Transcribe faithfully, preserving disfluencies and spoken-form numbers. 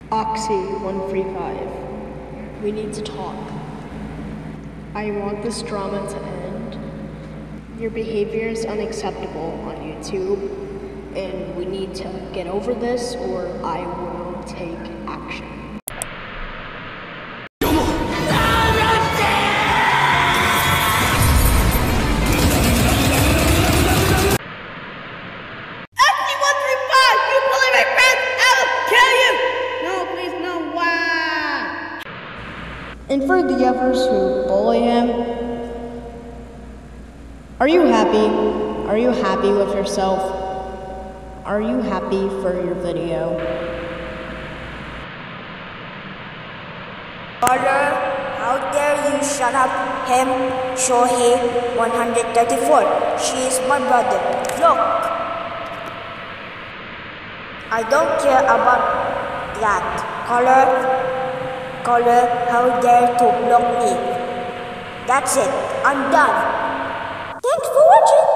Oxy one three five. We need to talk. I want this drama to end. Your behavior is unacceptable on YouTube, and we need to get over this or I will take action. And for the others who bully him, are you happy? Are you happy with yourself? Are you happy for your video? Brother, how dare you shut up him, Shohei one thirty-four. She is my brother. Look. I don't care about that. Color. Color, how dare to block me. That's it. I'm done. Thanks for watching.